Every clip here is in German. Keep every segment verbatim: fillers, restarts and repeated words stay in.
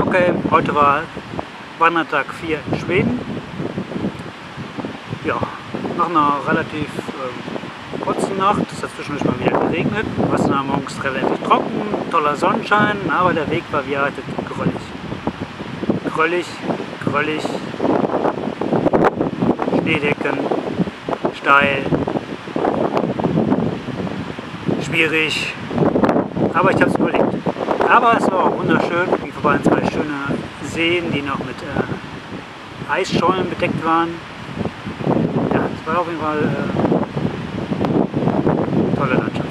Okay, heute war Wandertag vier in Schweden. Ja, nach einer relativ äh, kurzen Nacht, es hat zwischendurch mal wieder geregnet, war es dann morgens relativ trocken, toller Sonnenschein, aber der Weg war wie erwartet gröllig. Gröllig, gröllig, Schneedecken, steil, schwierig, aber ich habe es überlebt. Aber es war auch wunderschön, wir vorbei zwei schöne Seen, die noch mit äh, Eisschollen bedeckt waren. Ja, es war auf jeden Fall äh, tolle Landschaft.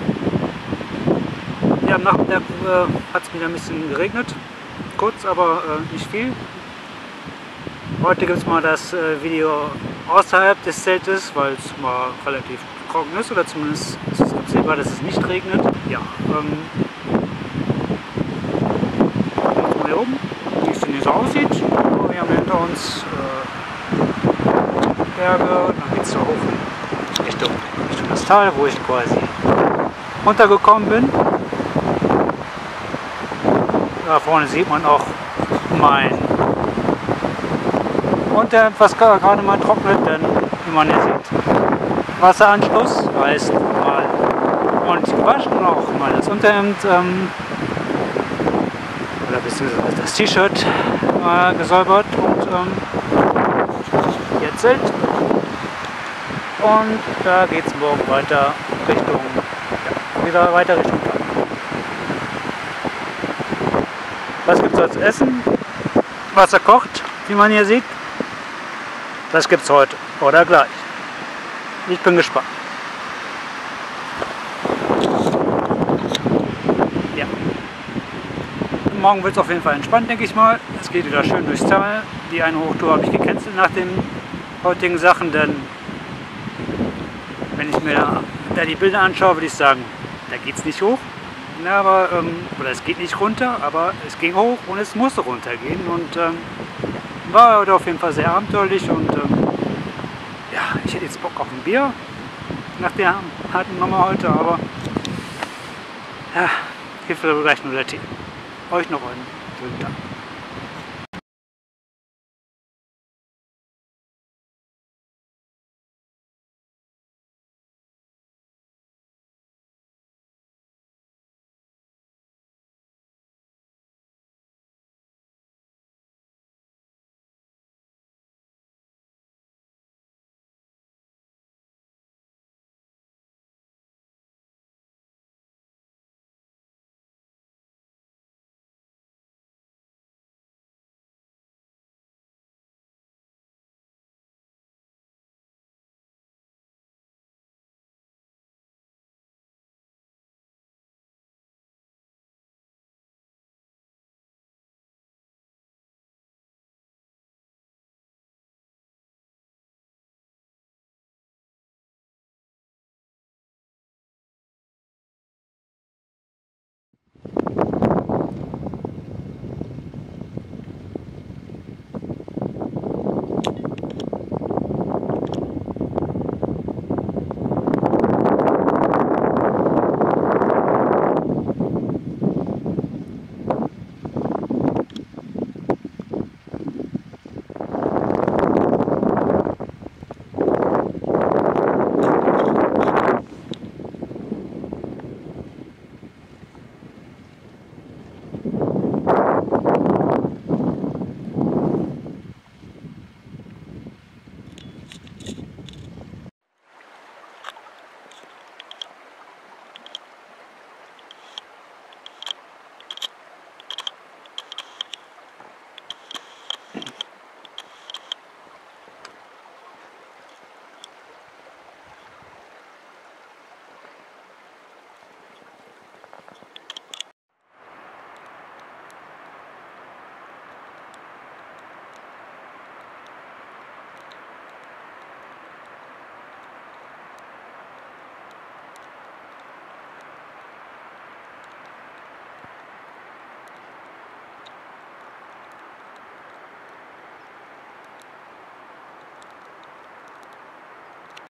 Ja, am Nachmittag äh, hat es wieder ein bisschen geregnet, kurz, aber äh, nicht viel. Heute gibt es mal das äh, Video außerhalb des Zeltes, weil es mal relativ trocken ist, oder zumindest ist es absehbar, dass es nicht regnet. Ja, ähm, hier oben, wie es denn hier so aussieht. Wir haben hinter uns äh, Berge, und dann geht es da hoch Richtung, Richtung das Tal, wo ich quasi runtergekommen bin. Da vorne sieht man auch mein Unterhemd, was gerade mal trocknet, denn wie man hier sieht, Wasseranschluss heißt mal ordentlich gewaschen, auch mal das Unterhemd ähm, oder beziehungsweise das T-Shirt äh, gesäubert und ähm, jetzt Zelt. Und da geht es morgen weiter Richtung, ja, wieder weiter Richtung Tal. Was gibt es zu essen? Wasser kocht, wie man hier sieht. Das gibt es heute oder gleich. Ich bin gespannt. Ja. Morgen wird es auf jeden Fall entspannt, denke ich mal. Es geht wieder schön durchs Tal. Die eine Hochtour habe ich gecancelt nach den heutigen Sachen, denn wenn ich mir da, da die Bilder anschaue, würde ich sagen, da geht es nicht hoch. Ja, aber, ähm, oder es geht nicht runter, aber es ging hoch und es musste runtergehen. Und ähm, war heute auf jeden Fall sehr abenteuerlich und ähm, ja, ich hätte jetzt Bock auf ein Bier nach der harten Nummer heute, aber ja, hilft aber gleich nur der Tee. Euch noch einen schönen Tag.